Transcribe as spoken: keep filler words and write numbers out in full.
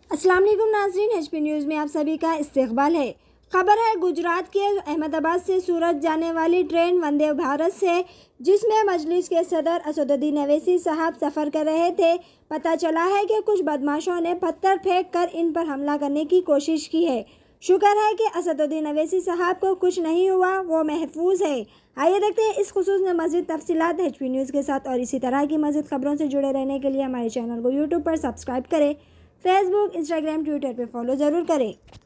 अस्सलाम वालेकुम नाज़रीन, एच पी न्यूज़ में आप सभी का इस्तकबाल है। खबर है गुजरात के अहमदाबाद से सूरत जाने वाली ट्रेन वंदे भारत से, जिसमें मजलिस के सदर असदुद्दीन अवैसी साहब सफ़र कर रहे थे। पता चला है कि कुछ बदमाशों ने पत्थर फेंक कर इन पर हमला करने की कोशिश की है। शुक्र है कि असदुद्दीन अवैसी साहब को कुछ नहीं हुआ, वो महफूज है। आइए देखते हैं इस खुसूस में मज़ीद तफसीलात एच पी न्यूज़ के साथ। और इसी तरह की मज़ीद खबरों से जुड़े रहने के लिए हमारे चैनल को यूट्यूब पर सब्सक्राइब करें, फेसबुक, इंस्टाग्राम, ट्विटर पर फॉलो ज़रूर करें।